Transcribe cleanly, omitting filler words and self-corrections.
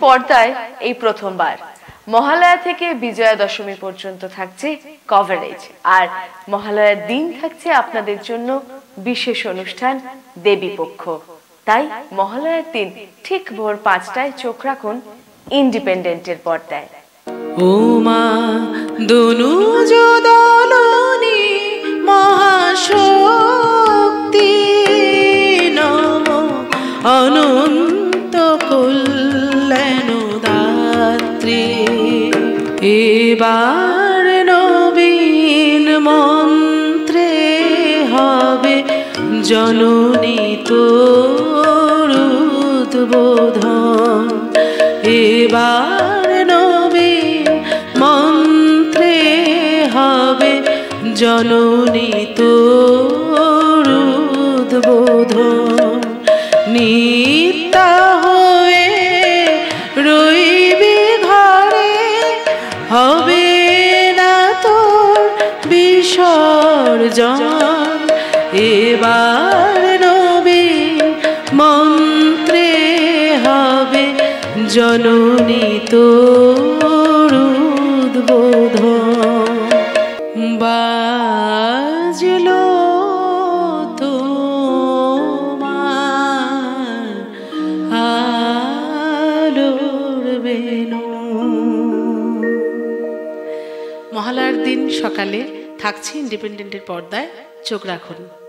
পর্দায় এই প্রথমবার। মহালয়া থেকে বিজয়া দশমী পর্যন্ত থাকছে কভারেজ, আর মহালয়ার দিন থাকছে আপনাদের জন্য বিশেষ অনুষ্ঠান দেবীপক্ষ। তাই মহালয়ার দিন ঠিক ভোর 5টায় চোখ রাখুন ইন্ডিপেন্ডেন্টের পর্দায়। ও মা দনুজ দলনি মহাশক্তি নম অনন্ত কল্যাণদাত্রী। এবার নবীন মন্ত্রে হবে জননী তোর উদ্বোধন। এবার নবীন মন্ত্রে হবে জননী তোর উদ্বোধন। নিত্যা হয়ে রইবি ঘরে, হবে না তোর বিসর্জন। এবার নবীন মন্ত্রে হবে জননী তোর উদ্বোধন। বাজলো তোমার আলোর বেনু। মহালয়ার দিন সকালে থাকছে ইন্ডিপেন্ডেন্টের পর্দায়, চোখ রাখুন।